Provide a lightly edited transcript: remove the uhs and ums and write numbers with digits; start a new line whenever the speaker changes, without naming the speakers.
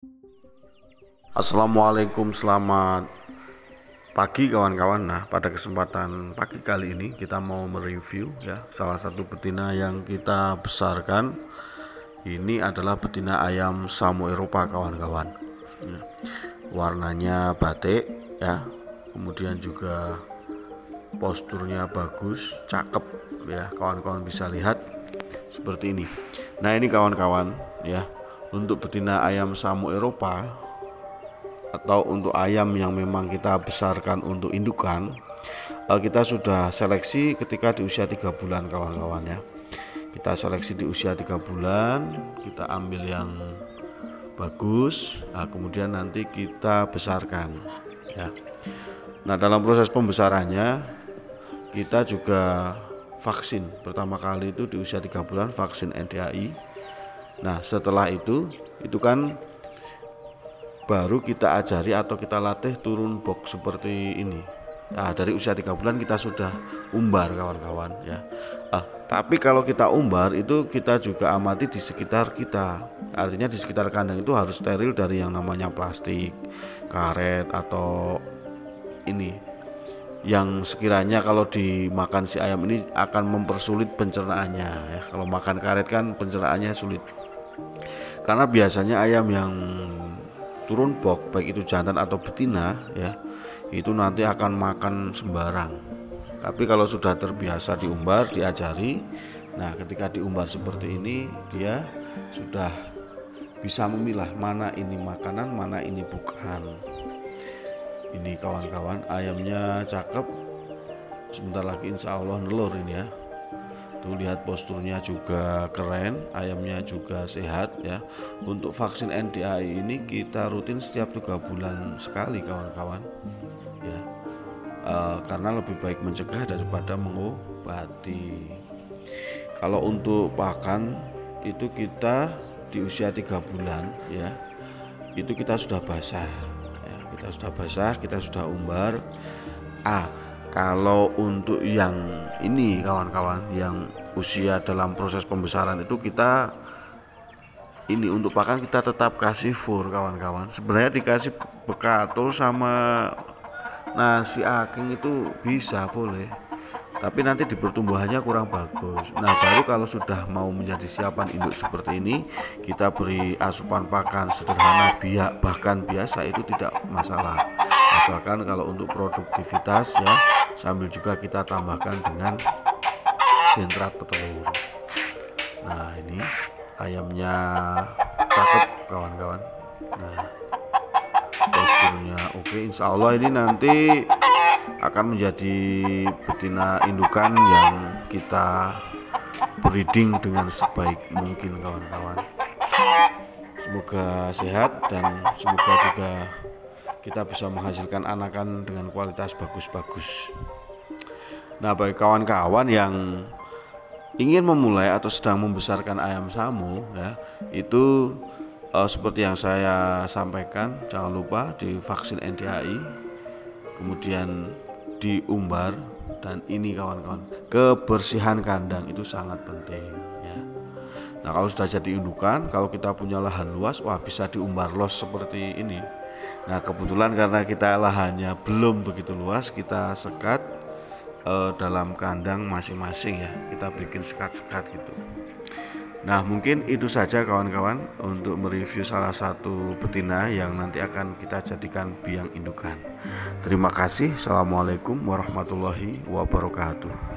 Assalamualaikum, selamat pagi kawan-kawan. Nah, pada kesempatan pagi kali ini kita mau mereview ya salah satu betina yang kita besarkan. Ini adalah betina ayam Samu Eropa kawan-kawan. Ya, warnanya batik ya, kemudian juga posturnya bagus, cakep ya, kawan-kawan bisa lihat seperti ini. Nah, ini kawan-kawan ya, untuk betina ayam Samu Eropa atau untuk ayam yang memang kita besarkan untuk indukan, kita sudah seleksi ketika di usia 3 bulan kawan-kawan ya. Kita seleksi di usia 3 bulan, kita ambil yang bagus, nah, kemudian nanti kita besarkan ya. Nah, dalam proses pembesarannya kita juga vaksin pertama kali itu di usia 3 bulan, vaksin NDAI. Nah, setelah itu kan baru kita ajari atau kita latih turun box seperti ini. Nah, dari usia 3 bulan kita sudah umbar kawan-kawan ya. Tapi kalau kita umbar itu kita juga amati di sekitar kita. Artinya di sekitar kandang itu harus steril dari yang namanya plastik, karet atau ini yang sekiranya kalau dimakan si ayam ini akan mempersulit pencernaannya ya. Kalau makan karet kan pencernaannya sulit. Karena biasanya ayam yang turun box baik itu jantan atau betina ya, itu nanti akan makan sembarang. Tapi kalau sudah terbiasa diumbar, diajari, nah ketika diumbar seperti ini dia sudah bisa memilah mana ini makanan, mana ini bukan. Ini kawan-kawan, ayamnya cakep, sebentar lagi insya Allah nelur ini ya. Tuh lihat posturnya juga keren, ayamnya juga sehat ya. Untuk vaksin NDAI ini kita rutin setiap 3 bulan sekali kawan-kawan ya. Karena lebih baik mencegah daripada mengobati. Kalau untuk pakan itu kita di usia 3 bulan ya, itu kita sudah basah ya, kita sudah umbar. Kalau untuk yang ini kawan-kawan yang usia dalam proses pembesaran itu kita ini untuk pakan kita tetap kasih fur kawan-kawan. Sebenarnya dikasih bekatul sama nasi aking itu bisa boleh, tapi nanti di pertumbuhannya kurang bagus. Nah, baru kalau sudah mau menjadi siapan induk seperti ini kita beri asupan pakan sederhana bahkan biasa itu tidak masalah, asalkan kalau untuk produktivitas ya, sambil juga kita tambahkan dengan sentrat petelur. Nah, ini ayamnya cakep kawan-kawan. Nah, posturnya oke. Insya Allah ini nanti akan menjadi betina indukan yang kita breeding dengan sebaik mungkin kawan-kawan. Semoga sehat dan semoga juga kita bisa menghasilkan anakan dengan kualitas bagus-bagus. Nah, bagi kawan-kawan yang ingin memulai atau sedang membesarkan ayam Samu ya, itu seperti yang saya sampaikan, jangan lupa divaksin NDAI, kemudian diumbar, dan ini kawan-kawan, kebersihan kandang itu sangat penting ya. Nah, kalau sudah jadi indukan, kalau kita punya lahan luas, wah bisa diumbar los seperti ini. Nah, kebetulan karena kita lahannya belum begitu luas, kita sekat dalam kandang masing-masing ya, kita bikin sekat-sekat gitu. Nah, mungkin itu saja kawan-kawan untuk mereview salah satu betina yang nanti akan kita jadikan biang indukan. Terima kasih. Assalamualaikum warahmatullahi wabarakatuh.